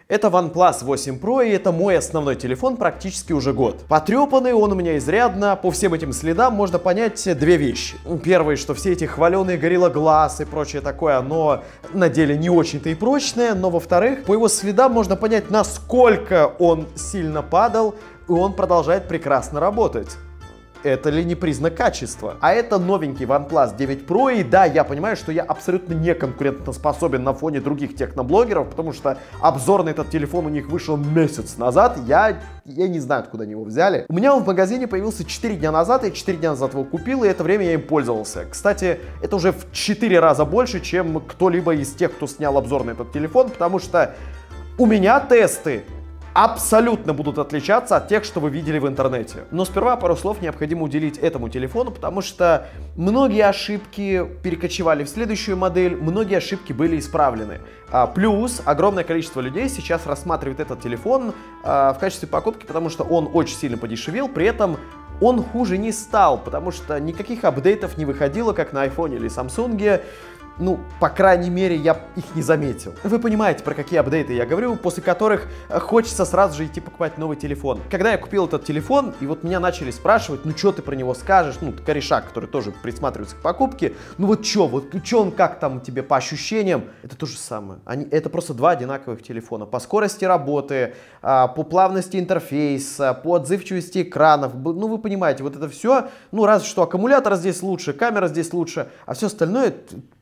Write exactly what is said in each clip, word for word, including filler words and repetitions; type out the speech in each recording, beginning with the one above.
Это OnePlus восемь про, и это мой основной телефон практически уже год. Потрепанный он у меня изрядно, по всем этим следам можно понять две вещи. Первое, что все эти хваленые Gorilla Glass и прочее такое, оно на деле не очень-то и прочное, но во-вторых, по его следам можно понять, насколько он сильно падал, и он продолжает прекрасно работать. Это ли не признак качества? А это новенький OnePlus девять про, и да, я понимаю, что я абсолютно не конкурентоспособен на фоне других техноблогеров, потому что обзор на этот телефон у них вышел месяц назад, я, я не знаю, откуда они его взяли. У меня он в магазине появился четыре дня назад, я четыре дня назад его купил, и это время я им пользовался. Кстати, это уже в четыре раза больше, чем кто-либо из тех, кто снял обзор на этот телефон, потому что у меня тесты абсолютно будут отличаться от тех, что вы видели в интернете. Но сперва пару слов необходимо уделить этому телефону, потому что многие ошибки перекочевали в следующую модель, многие ошибки были исправлены. А, плюс огромное количество людей сейчас рассматривает этот телефон а, в качестве покупки, потому что он очень сильно подешевел, при этом он хуже не стал, потому что никаких апдейтов не выходило, как на айфоне или самсунге. Ну, по крайней мере, я их не заметил. Вы понимаете, про какие апдейты я говорю, после которых хочется сразу же идти покупать новый телефон. Когда я купил этот телефон, и вот меня начали спрашивать, ну, что ты про него скажешь, ну, корешак, который тоже присматривается к покупке, ну, вот что, вот что он, как там тебе по ощущениям, это то же самое. Они, это просто два одинаковых телефона. По скорости работы, по плавности интерфейса, по отзывчивости экранов, ну, вы понимаете, вот это все, ну, разве что аккумулятор здесь лучше, камера здесь лучше, а все остальное...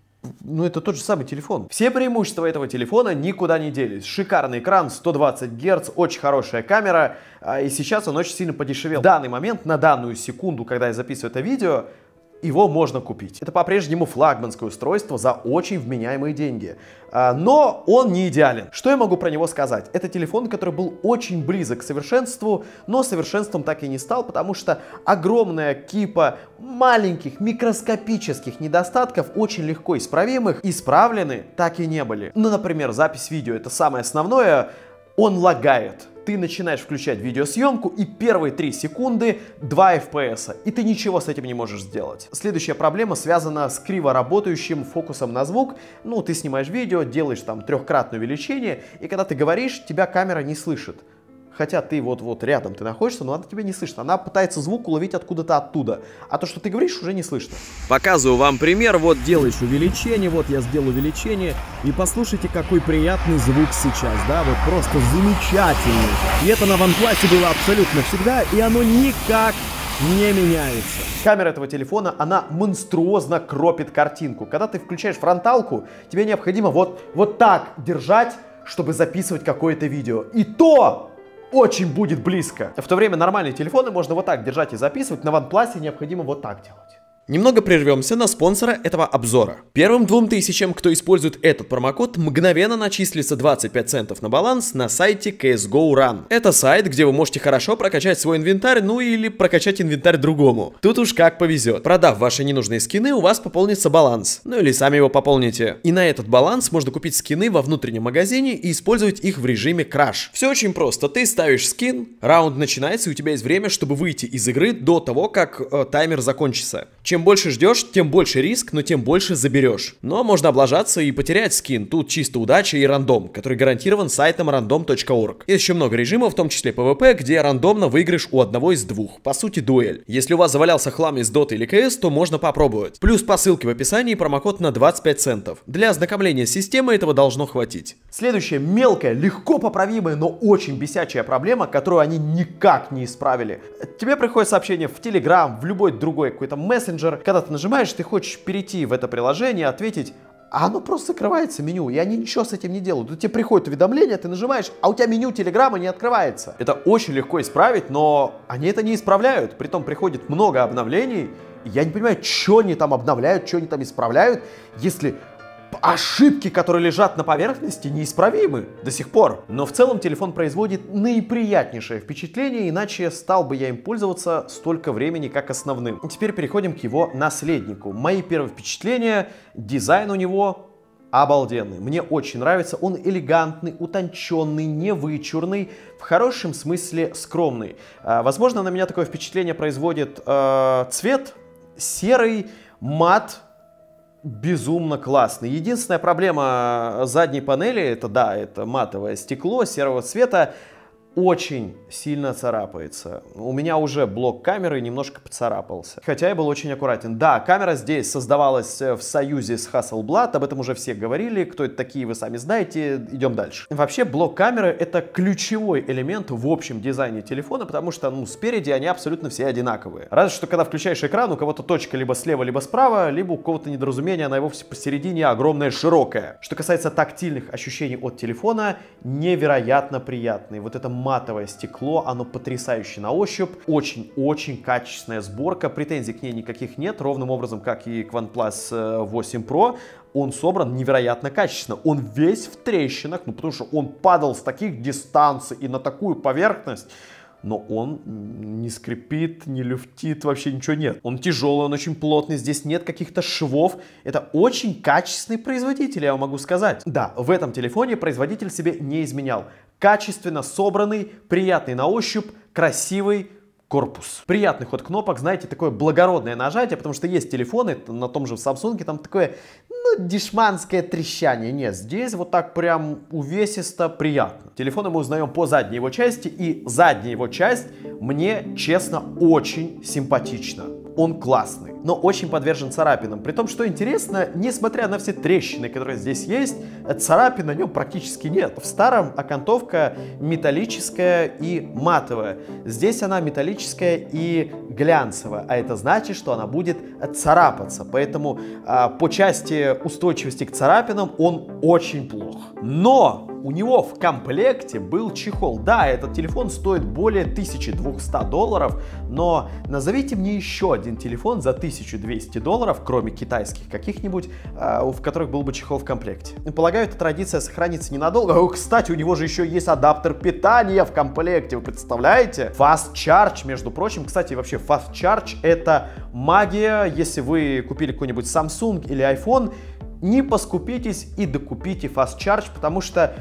Ну, это тот же самый телефон. Все преимущества этого телефона никуда не делись. Шикарный экран, сто двадцать герц, очень хорошая камера. И сейчас он очень сильно подешевел. В данный момент, на данную секунду, когда я записываю это видео, его можно купить. Это по-прежнему флагманское устройство за очень вменяемые деньги. Но он не идеален. Что я могу про него сказать? Это телефон, который был очень близок к совершенству, но совершенством так и не стал, потому что огромная кипа маленьких микроскопических недостатков, очень легко исправимых, исправлены так и не были. Ну, например, запись видео — это самое основное. Он лагает. Ты начинаешь включать видеосъемку, и первые три секунды два эф пи эс, и ты ничего с этим не можешь сделать. Следующая проблема связана с криво работающим фокусом на звук. Ну, ты снимаешь видео, делаешь там трехкратное увеличение, и когда ты говоришь, тебя камера не слышит. Хотя ты вот-вот рядом ты находишься, но она тебя не слышит. Она пытается звук уловить откуда-то оттуда. А то, что ты говоришь, уже не слышно. Показываю вам пример. Вот делаешь увеличение, вот я сделал увеличение. И послушайте, какой приятный звук сейчас, да? Вот просто замечательный. И это на OnePlus было абсолютно всегда, и оно никак не меняется. Камера этого телефона, она монструозно кропит картинку. Когда ты включаешь фронталку, тебе необходимо вот, вот так держать, чтобы записывать какое-то видео. И то... очень будет близко. В то время нормальные телефоны можно вот так держать и записывать, на OnePlus необходимо вот так делать. Немного прервемся на спонсора этого обзора. Первым двум тысячам, кто использует этот промокод, мгновенно начислится двадцать пять центов на баланс на сайте си эс го ран. Это сайт, где вы можете хорошо прокачать свой инвентарь, ну или прокачать инвентарь другому. Тут уж как повезет. Продав ваши ненужные скины, у вас пополнится баланс. Ну или сами его пополните. И на этот баланс можно купить скины во внутреннем магазине и использовать их в режиме краш. Все очень просто. Ты ставишь скин, раунд начинается, и у тебя есть время, чтобы выйти из игры до того, как э, таймер закончится. Чем больше ждешь, тем больше риск, но тем больше заберешь. Но можно облажаться и потерять скин. Тут чисто удача и рандом, который гарантирован сайтом рандом точка орг. Есть еще много режимов, в том числе пэ вэ пэ, где рандомно выиграешь у одного из двух. По сути, дуэль. Если у вас завалялся хлам из Dota или си эс, то можно попробовать. Плюс по ссылке в описании промокод на двадцать пять центов. Для ознакомления с системой этого должно хватить. Следующая мелкая, легко поправимая, но очень бесячая проблема, которую они никак не исправили. Тебе приходит сообщение в Telegram, в любой другой какой-то мессенджер. Когда ты нажимаешь, ты хочешь перейти в это приложение, ответить, а оно просто закрывается меню, и они ничего с этим не делают. Тут тебе приходит уведомление, ты нажимаешь, а у тебя меню Телеграма не открывается. Это очень легко исправить, но они это не исправляют. Притом приходит много обновлений, и я не понимаю, что они там обновляют, что они там исправляют, если... ошибки, которые лежат на поверхности, неисправимы до сих пор. Но в целом телефон производит наиприятнейшее впечатление, иначе стал бы я им пользоваться столько времени, как основным. И теперь переходим к его наследнику. Мои первые впечатления, дизайн у него обалденный. Мне очень нравится. Он элегантный, утонченный, невычурный, в хорошем смысле скромный. Возможно, на меня такое впечатление производит э, цвет серый, мат. безумно классный. Единственная проблема задней панели, это да, это матовое стекло серого цвета, очень сильно царапается. У меня уже блок камеры немножко поцарапался. Хотя я был очень аккуратен. Да, камера здесь создавалась в союзе с Hasselblad. Об этом уже все говорили. Кто это такие, вы сами знаете. Идем дальше. Вообще, блок камеры — это ключевой элемент в общем дизайне телефона, потому что, ну, спереди они абсолютно все одинаковые. Разве что, когда включаешь экран, у кого-то точка либо слева, либо справа, либо у кого-то недоразумение, она и вовсе посередине огромная, широкая. Что касается тактильных ощущений от телефона, невероятно приятные. Вот это матовое стекло, оно потрясающе на ощупь, очень-очень качественная сборка, претензий к ней никаких нет, ровным образом, как и к OnePlus восемь Pro, он собран невероятно качественно, он весь в трещинах, ну потому что он падал с таких дистанций и на такую поверхность, но он не скрипит, не люфтит, вообще ничего нет. Он тяжелый, он очень плотный, здесь нет каких-то швов. Это очень качественный производитель, я вам могу сказать. Да, в этом телефоне производитель себе не изменял. Качественно собранный, приятный на ощупь, красивый корпус. Приятный ход кнопок, знаете, такое благородное нажатие, потому что есть телефоны, на том же Samsung, там такое, ну, дешманское трещание. Нет, здесь вот так прям увесисто, приятно. Телефон мы узнаем по задней его части, и задняя его часть мне, честно, очень симпатична. Он классный, но очень подвержен царапинам. При том, что интересно, несмотря на все трещины, которые здесь есть, царапин на нем практически нет. В старом окантовка металлическая и матовая. Здесь она металлическая и глянцевая, а это значит, что она будет царапаться. Поэтому а, по части устойчивости к царапинам он очень плох. Но у него в комплекте был чехол. Да, этот телефон стоит более тысячи двухсот долларов, но назовите мне еще один телефон за тысячу двести долларов, кроме китайских каких-нибудь, в которых был бы чехол в комплекте. Полагаю, эта традиция сохранится ненадолго. О, кстати, у него же еще есть адаптер питания в комплекте, вы представляете? Fast Charge, между прочим. Кстати, вообще Fast Charge — это магия. Если вы купили какой-нибудь Samsung или iPhone, не поскупитесь и докупите Fast Charge, потому что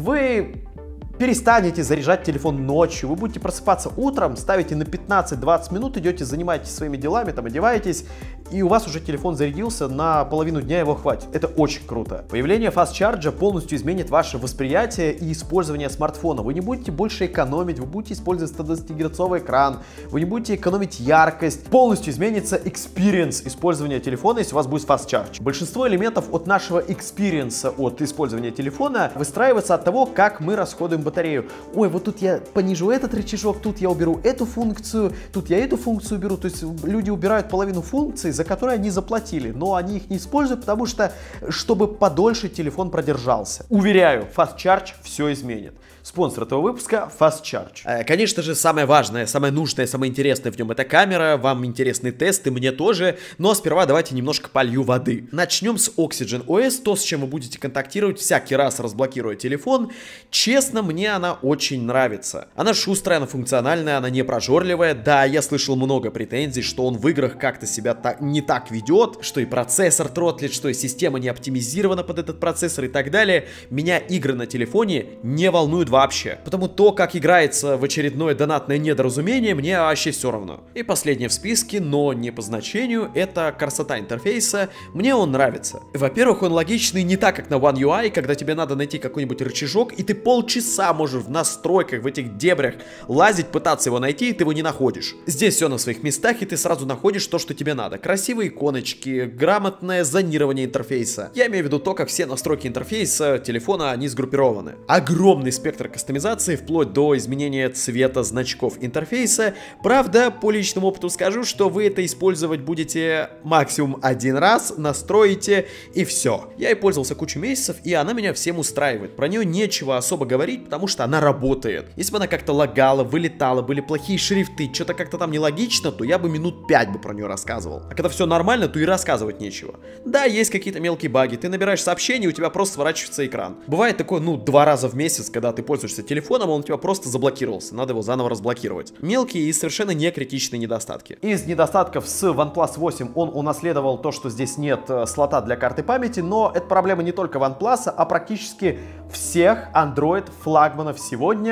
вы перестанете заряжать телефон ночью, вы будете просыпаться утром, ставите на пятнадцать-двадцать минут, идете, занимаетесь своими делами, там одеваетесь, и у вас уже телефон зарядился, на половину дня его хватит. Это очень круто. Появление Fast Charge полностью изменит ваше восприятие и использование смартфона. Вы не будете больше экономить, вы будете использовать сто двадцатигерцовый экран, вы не будете экономить яркость. Полностью изменится experience использования телефона, если у вас будет Fast Charge. Большинство элементов от нашего experience от использования телефона выстраивается от того, как мы расходуем батарею. Ой, вот тут я понижу этот рычажок, тут я уберу эту функцию, тут я эту функцию уберу. То есть люди убирают половину функций, за которые они заплатили, но они их не используют, потому что, чтобы подольше телефон продержался. Уверяю, Fast Charge все изменит. Спонсор этого выпуска — Fast Charge. Конечно же, самое важное, самое нужное, самое интересное в нем — это камера. Вам интересны тесты, мне тоже. Но сперва давайте немножко полью воды. Начнем с Oxygen о эс, то, с чем вы будете контактировать всякий раз, разблокируя телефон. Честно, мне она очень нравится. Она шустрая, она функциональная, она не прожорливая. Да, я слышал много претензий, что он в играх как-то себя так, не так ведет, что и процессор тротлит, что и система не оптимизирована под этот процессор и так далее. Меня игры на телефоне не волнуют вообще. Потому то, как играется в очередное донатное недоразумение, мне вообще все равно. И последнее в списке, но не по значению, это красота интерфейса. Мне он нравится. Во-первых, он логичный не так, как на One ю ай, когда тебе надо найти какой-нибудь рычажок, и ты полчаса можешь в настройках, в этих дебрях лазить, пытаться его найти, и ты его не находишь. Здесь все на своих местах, и ты сразу находишь то, что тебе надо. Красивые иконочки, грамотное зонирование интерфейса. Я имею в виду то, как все настройки интерфейса телефона, они сгруппированы. Огромный спектр кастомизации, вплоть до изменения цвета значков интерфейса. Правда, по личному опыту скажу, что вы это использовать будете максимум один раз, настроите и все. Я и пользовался кучу месяцев, и она меня всем устраивает. Про нее нечего особо говорить, потому что она работает. Если бы она как-то лагала, вылетала, были плохие шрифты, что-то как-то там нелогично, то я бы минут пять бы про нее рассказывал. А когда все нормально, то и рассказывать нечего. Да, есть какие-то мелкие баги. Ты набираешь сообщение, у тебя просто сворачивается экран. Бывает такое, ну, два раза в месяц, когда ты пользуешься телефоном, он у тебя просто заблокировался, надо его заново разблокировать. Мелкие и совершенно не критичные недостатки. Из недостатков с OnePlus восемь он унаследовал то, что здесь нет слота для карты памяти, но это проблема не только OnePlus, а практически всех Android флагманов сегодня.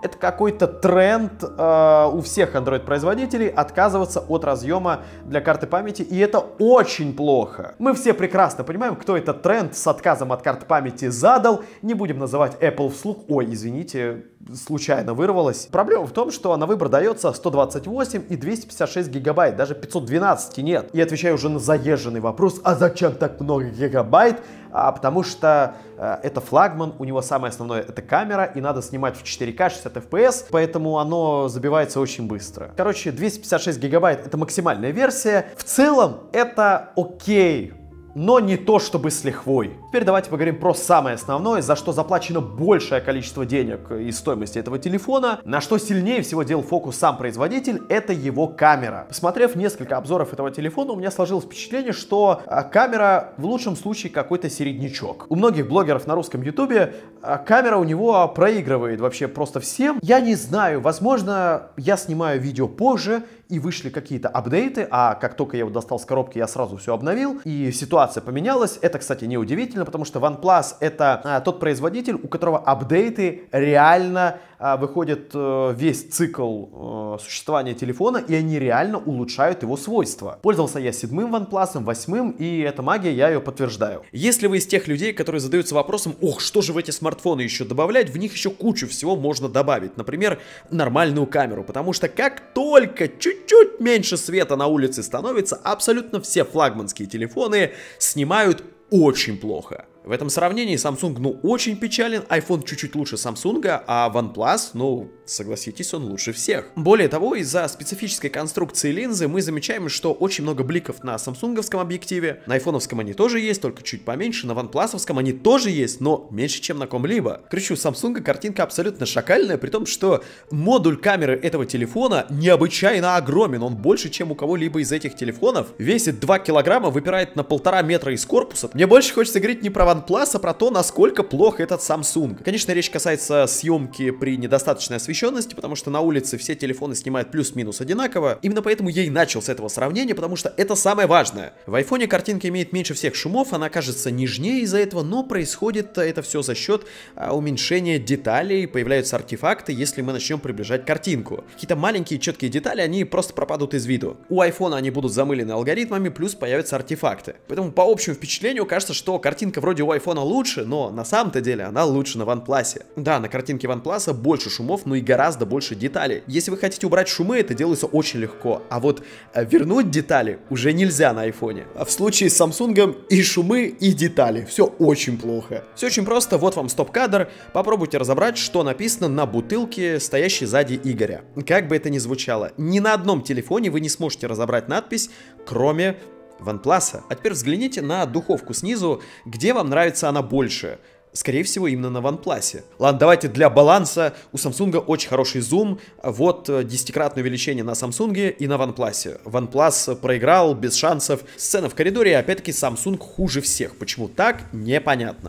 это какой-то тренд э, у всех Android-производителей отказываться от разъема для карты памяти, и это очень плохо. Мы все прекрасно понимаем, кто этот тренд с отказом от карты памяти задал. Не будем называть Apple вслух. Ой, извините, случайно вырвалось. Проблема в том, что на выбор дается сто двадцать восемь и двести пятьдесят шесть гигабайт, даже пятьсот двенадцать нет. И отвечаю уже на заезженный вопрос, а зачем так много гигабайт? А, потому что э, это флагман, у него самое основное это камера, и надо снимать в четыре ка шестьдесят эф пи эс, поэтому оно забивается очень быстро. Короче, двести пятьдесят шесть гигабайт это максимальная версия. В целом это окей, но не то чтобы с лихвой. Теперь давайте поговорим про самое основное, за что заплачено большее количество денег из стоимости этого телефона. На что сильнее всего делал фокус сам производитель, это его камера. Посмотрев несколько обзоров этого телефона, у меня сложилось впечатление, что камера в лучшем случае какой-то середнячок. У многих блогеров на русском ютубе камера у него проигрывает вообще просто всем. Я не знаю, возможно, я снимаю видео позже, и вышли какие-то апдейты, а как только я его достал с коробки, я сразу все обновил, и ситуация поменялась. Это, кстати, неудивительно, потому что OnePlus это а, тот производитель, у которого апдейты реально а, выходят а, весь цикл а, существования телефона, и они реально улучшают его свойства. Пользовался я седьмым OnePlus, восьмым, и эта магия, я ее подтверждаю. Если вы из тех людей, которые задаются вопросом, ох, что же в эти смартфоны еще добавлять, в них еще кучу всего можно добавить. Например, нормальную камеру, потому что как только чуть чуть меньше света на улице становится, абсолютно все флагманские телефоны снимают очень плохо. В этом сравнении Samsung, ну, очень печален, iPhone чуть-чуть лучше Samsung, а OnePlus, ну, согласитесь, он лучше всех. Более того, из-за специфической конструкции линзы мы замечаем, что очень много бликов на самсунговском объективе, на айфоновском они тоже есть, только чуть поменьше, на OnePlusовском они тоже есть, но меньше, чем на ком-либо. Короче, у Samsung картинка абсолютно шакальная, при том, что модуль камеры этого телефона необычайно огромен, он больше, чем у кого-либо из этих телефонов, весит два килограмма, выпирает на полтора метра из корпуса. Мне больше хочется говорить не про OnePlus, а про то, насколько плох этот Samsung. Конечно, речь касается съемки при недостаточной освещенности, потому что на улице все телефоны снимают плюс-минус одинаково. Именно поэтому я и начал с этого сравнения, потому что это самое важное. В айфоне картинка имеет меньше всех шумов, она кажется нежнее из-за этого, но происходит это все за счет а, уменьшения деталей, появляются артефакты, если мы начнем приближать картинку. Какие-то маленькие четкие детали, они просто пропадут из виду. У айфона они будут замылены алгоритмами, плюс появятся артефакты. Поэтому по общему впечатлению кажется, что картинка вроде у айфона лучше, но на самом-то деле она лучше на OnePlus. Да, на картинке OnePlus больше шумов, но и гораздо больше деталей. Если вы хотите убрать шумы, это делается очень легко, а вот вернуть детали уже нельзя на айфоне. А в случае с Samsung и шумы, и детали. Все очень плохо. Все очень просто, вот вам стоп-кадр. Попробуйте разобрать, что написано на бутылке, стоящей сзади Игоря. Как бы это ни звучало, ни на одном телефоне вы не сможете разобрать надпись, кроме OnePlus. А теперь взгляните на духовку снизу, где вам нравится она больше. Скорее всего, именно на OnePlus. Ладно, давайте для баланса. У Samsung очень хороший зум. Вот десятикратное увеличение на Samsung и на OnePlus. OnePlus проиграл без шансов. Сцена в коридоре, опять-таки, Samsung хуже всех. Почему так? Непонятно.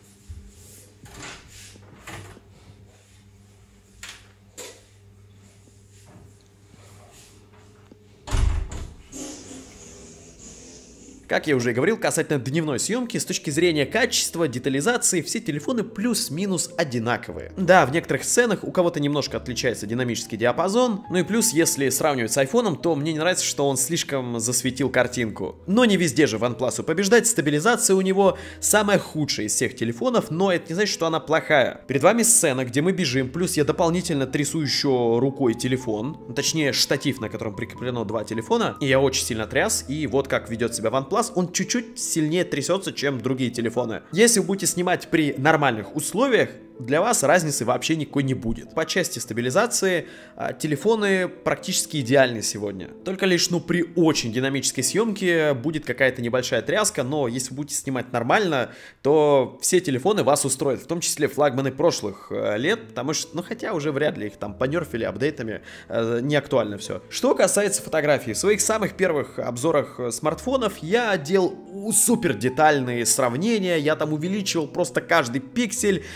Как я уже и говорил, касательно дневной съемки, с точки зрения качества, детализации, все телефоны плюс-минус одинаковые. Да, в некоторых сценах у кого-то немножко отличается динамический диапазон, ну и плюс, если сравнивать с айфоном, то мне не нравится, что он слишком засветил картинку. Но не везде же OnePlus побеждать, стабилизация у него самая худшая из всех телефонов, но это не значит, что она плохая. Перед вами сцена, где мы бежим, плюс я дополнительно трясу еще рукой телефон, точнее штатив, на котором прикреплено два телефона, и я очень сильно тряс, и вот как ведет себя OnePlus. Он чуть-чуть сильнее трясется, чем другие телефоны. Если вы будете снимать при нормальных условиях, для вас разницы вообще никакой не будет. По части стабилизации а, телефоны практически идеальны сегодня. Только лишь, ну, при очень динамической съемке будет какая-то небольшая тряска, но если вы будете снимать нормально, то все телефоны вас устроят, в том числе флагманы прошлых э, лет, потому что, ну, хотя уже вряд ли их там понерфили апдейтами, э, не актуально все. Что касается фотографий, в своих самых первых обзорах смартфонов я делал супер детальные сравнения, я там увеличивал просто каждый пиксель, где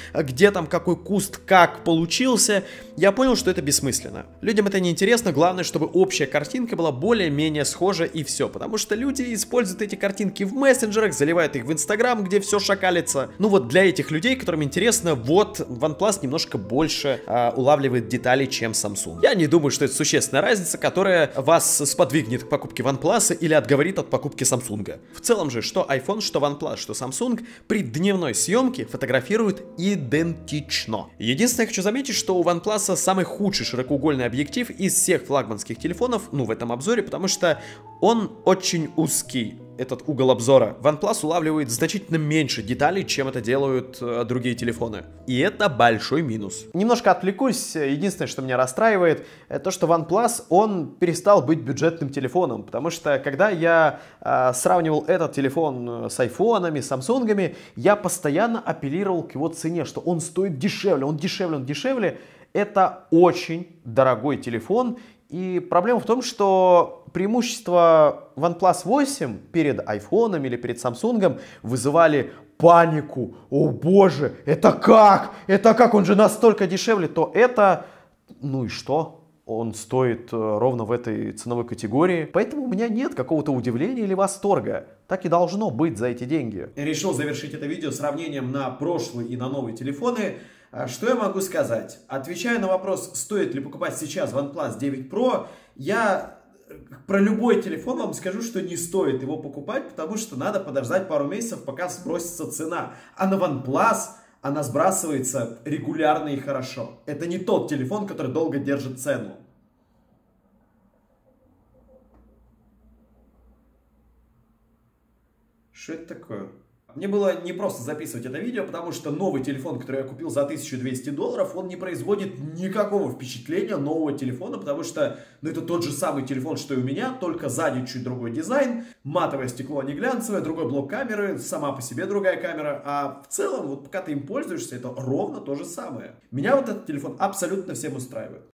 где там какой куст как получился, я понял, что это бессмысленно. Людям это не интересно, главное, чтобы общая картинка была более-менее схожа и все. Потому что люди используют эти картинки в мессенджерах, заливают их в Инстаграм, где все шакалится. Ну вот для этих людей, которым интересно, вот OnePlus немножко больше э, улавливает деталей, чем Samsung. Я не думаю, что это существенная разница, которая вас сподвигнет к покупке OnePlus или отговорит от покупки Samsung. В целом же, что iPhone, что OnePlus, что Samsung при дневной съемке фотографируют идентично. Единственное, я хочу заметить, что у OnePlus самый худший широкоугольный объектив из всех флагманских телефонов, ну, в этом обзоре, потому что он очень узкий, этот угол обзора. OnePlus улавливает значительно меньше деталей, чем это делают э, другие телефоны. И это большой минус. Немножко отвлекусь. Единственное, что меня расстраивает, это то, что OnePlus, он перестал быть бюджетным телефоном. Потому что, когда я э, сравнивал этот телефон с айфонами, с самсунгами, я постоянно апеллировал к его цене, что он стоит дешевле, он дешевле, он дешевле. Это очень дорогой телефон. И проблема в том, что преимущества OnePlus восемь перед айфоном или перед Samsung вызывали панику. О боже, это как? Это как? Он же настолько дешевле. То это, ну и что? Он стоит ровно в этой ценовой категории. Поэтому у меня нет какого-то удивления или восторга. Так и должно быть за эти деньги. Решил завершить это видео сравнением на прошлые и на новые телефоны. Что я могу сказать? Отвечая на вопрос, стоит ли покупать сейчас OnePlus девять про, я про любой телефон вам скажу, что не стоит его покупать, потому что надо подождать пару месяцев, пока сбросится цена. А на OnePlus она сбрасывается регулярно и хорошо. Это не тот телефон, который долго держит цену. Что это такое? Мне было не просто записывать это видео, потому что новый телефон, который я купил за тысячу двести долларов, он не производит никакого впечатления нового телефона, потому что, ну, это тот же самый телефон, что и у меня, только сзади чуть другой дизайн, матовое стекло, а не глянцевое, другой блок камеры, сама по себе другая камера, а в целом, вот пока ты им пользуешься, это ровно то же самое. Меня вот этот телефон абсолютно всем устраивает.